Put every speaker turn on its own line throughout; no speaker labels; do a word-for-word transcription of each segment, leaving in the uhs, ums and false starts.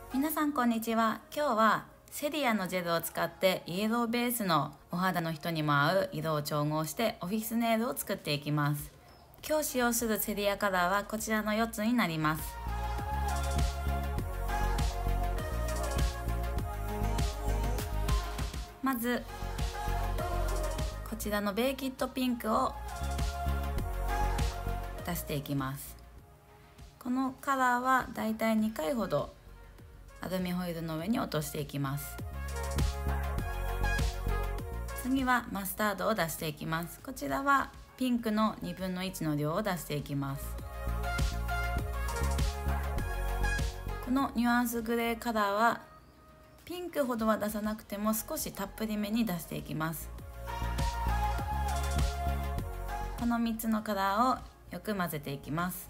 皆さんこんにちは。今日はセリアのジェルを使ってイエローベースのお肌の人にも合う色を調合してオフィスネイルを作っていきます。今日使用するセリアカラーはこちらのよっつになります。まずこちらのベーキッドピンクを出していきます。このカラーはだいたいにかいほどアルミホイルの上に落としていきます。次はマスタードを出していきます。こちらはピンクのにぶんのいちの量を出していきます。このニュアンスグレーカラーはピンクほどは出さなくても少したっぷりめに出していきます。このみっつのカラーをよく混ぜていきます。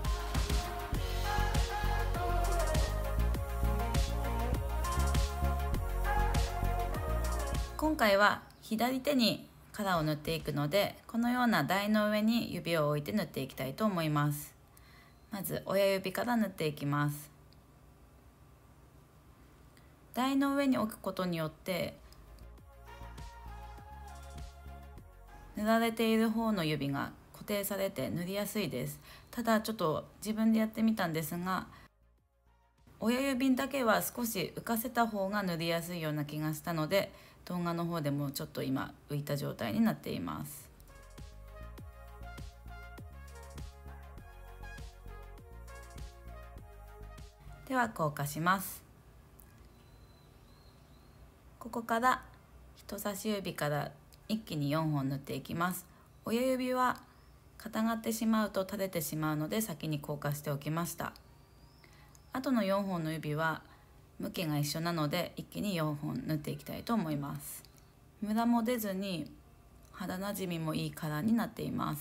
今回は左手にカラーを塗っていくので、このような台の上に指を置いて塗っていきたいと思います。まず親指から塗っていきます。台の上に置くことによって塗られている方の指が固定されて塗りやすいです。ただちょっと自分でやってみたんですが、親指だけは少し浮かせた方が塗りやすいような気がしたので、動画の方でもちょっと今浮いた状態になっています。では硬化します。ここから人差し指から一気によんほん塗っていきます。親指は固まってしまうと垂れてしまうので先に硬化しておきました。あとのよんほんの指は向きが一緒なので一気によんほん塗っていきたいと思います。ムラも出ずに肌なじみもいいカラーになっています。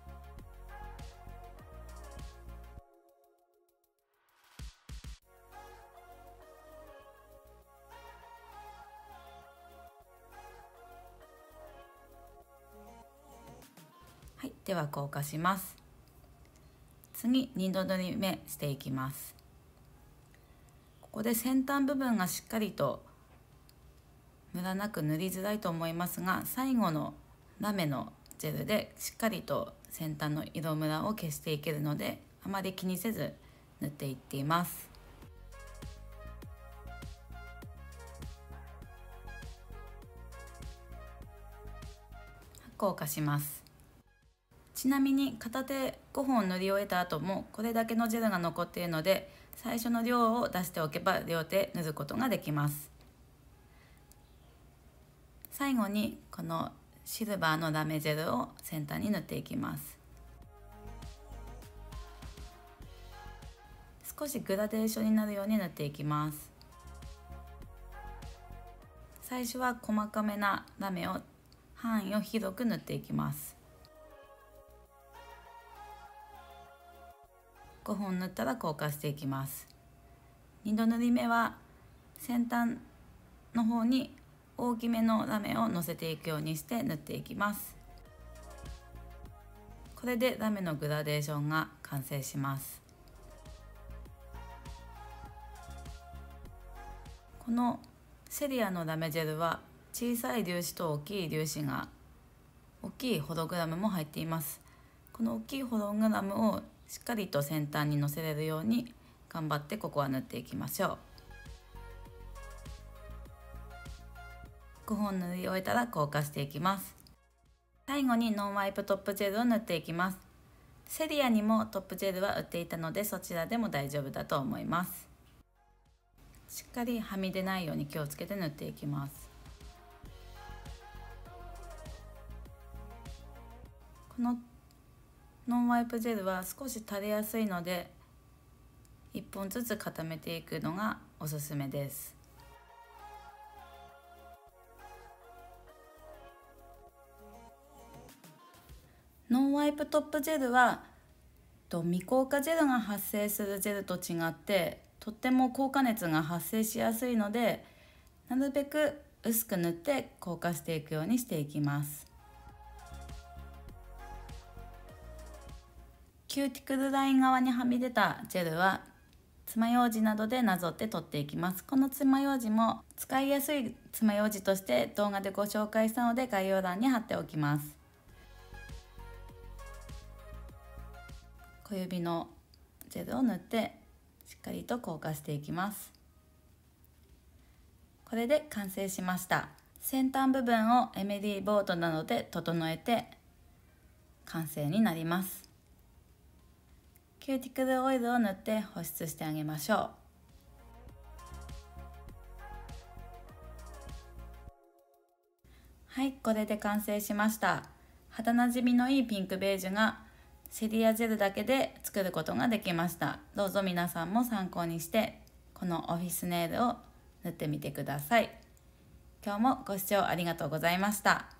はい、では硬化します。次にど塗り目していきます。ここで先端部分がしっかりとムラなく塗りづらいと思いますが、最後のラメのジェルでしっかりと先端の色ムラを消していけるので、あまり気にせず塗っていっています。硬化します。ちなみに片手ごほん塗り終えた後もこれだけのジェルが残っているので、最初の量を出しておけば両手塗ることができます。最後にこのシルバーのラメジェルを先端に塗っていきます。少しグラデーションになるように塗っていきます。最初は細かめなラメを範囲を広く塗っていきます。ごほん塗ったら硬化していきます。にど塗り目は先端の方に大きめのラメをのせていくようにして塗っていきます。これでラメのグラデーションが完成します。このセリアのラメジェルは小さい粒子と大きい粒子が大きいホログラムも入っています。この大きいホログラムをしっかりと先端にのせれるように頑張ってここは塗っていきましょう。ごほん塗り終えたら硬化していきます。最後にノンワイプトップジェルを塗っていきます。セリアにもトップジェルは売っていたので、そちらでも大丈夫だと思います。しっかりはみ出ないように気をつけて塗っていきます。このノンワイプジェルは少し垂れやすいのでいっぽんずつ固めていくのがおすすめです。ノンワイプトップジェルは未硬化ジェルが発生するジェルと違ってとっても硬化熱が発生しやすいので、なるべく薄く塗って硬化していくようにしていきます。キューティクルライン側にはみ出たジェルは爪楊枝などでなぞって取っていきます。この爪楊枝も使いやすい爪楊枝として動画でご紹介したので概要欄に貼っておきます。小指のジェルを塗ってしっかりと硬化していきます。これで完成しました。先端部分をエメリーボードなどで整えて完成になります。キューティクルオイルを塗って保湿してあげましょう。はい、これで完成しました。肌なじみのいいピンクベージュがセリアジェルだけで作ることができました。どうぞ皆さんも参考にしてこのオフィスネイルを塗ってみてください。今日もご視聴ありがとうございました。